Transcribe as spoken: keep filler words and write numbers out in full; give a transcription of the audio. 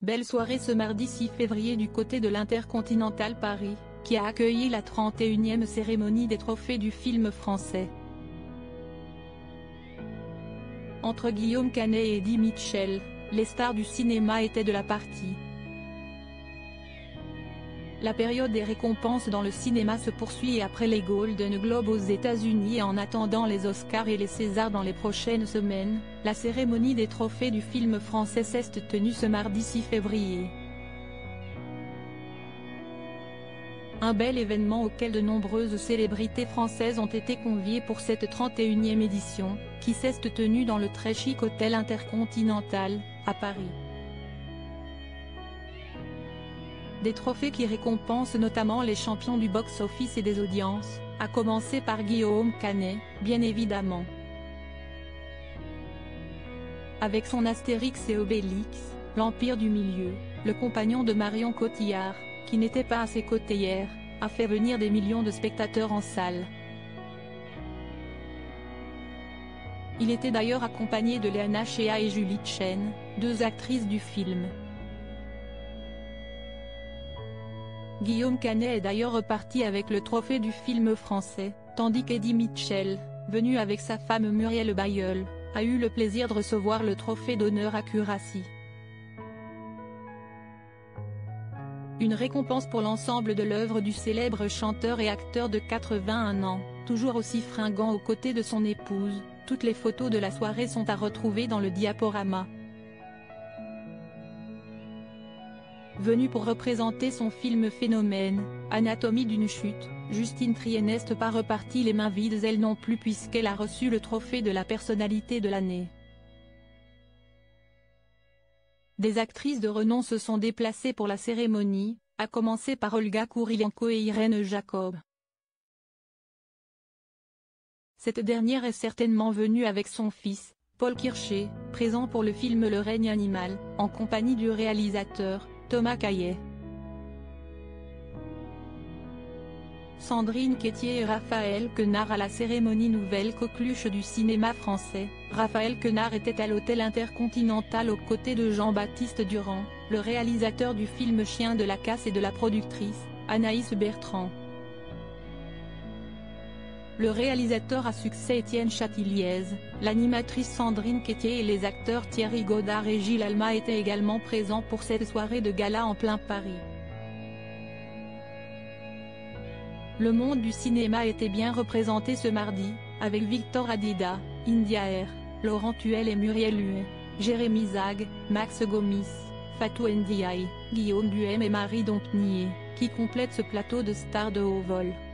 Belle soirée ce mardi six février du côté de l'Intercontinental Paris, qui a accueilli la trente et unième cérémonie des trophées du film français. Entre Guillaume Canet et Eddie Mitchell, les stars du cinéma étaient de la partie. La période des récompenses dans le cinéma se poursuit après les Golden Globes aux États-Unis et en attendant les Oscars et les Césars dans les prochaines semaines, la cérémonie des trophées du film français s'est tenue ce mardi six février. Un bel événement auquel de nombreuses célébrités françaises ont été conviées pour cette trente et unième édition, qui s'est tenue dans le très chic hôtel Intercontinental, à Paris. Des trophées qui récompensent notamment les champions du box-office et des audiences, à commencer par Guillaume Canet, bien évidemment. Avec son Astérix et Obélix, l'Empire du Milieu, le compagnon de Marion Cotillard, qui n'était pas à ses côtés hier, a fait venir des millions de spectateurs en salle. Il était d'ailleurs accompagné de Léana Chea et Julie Chen, deux actrices du film. Guillaume Canet est d'ailleurs reparti avec le trophée du film français, tandis qu'Eddie Mitchell, venu avec sa femme Muriel Bailleul, a eu le plaisir de recevoir le trophée d'honneur Accuracy. Une récompense pour l'ensemble de l'œuvre du célèbre chanteur et acteur de quatre-vingt-un ans, toujours aussi fringant aux côtés de son épouse. Toutes les photos de la soirée sont à retrouver dans le diaporama. Venue pour représenter son film phénomène, Anatomie d'une chute, Justine Triet n'est pas repartie les mains vides elle non plus puisqu'elle a reçu le trophée de la personnalité de l'année. Des actrices de renom se sont déplacées pour la cérémonie, à commencer par Olga Kurylenko et Irène Jacob. Cette dernière est certainement venue avec son fils, Paul Kircher, présent pour le film Le règne animal, en compagnie du réalisateur, Thomas Caillet. Sandrine Quétier et Raphaël Quenard à la cérémonie nouvelle coqueluche du cinéma français. Raphaël Quenard était à l'hôtel Intercontinental aux côtés de Jean-Baptiste Durand, le réalisateur du film Chien de la casse et de la productrice, Anaïs Bertrand. Le réalisateur à succès Étienne Chatiliez, l'animatrice Sandrine Quétier et les acteurs Thierry Godard et Gilles Alma étaient également présents pour cette soirée de gala en plein Paris. Le monde du cinéma était bien représenté ce mardi, avec Victor Adida, India Air, Laurent Tuel et Muriel Huet, Jérémy Zag, Max Gomis, Fatou Ndiaye, Guillaume Duhem et Marie Dompnier, qui complètent ce plateau de stars de haut vol.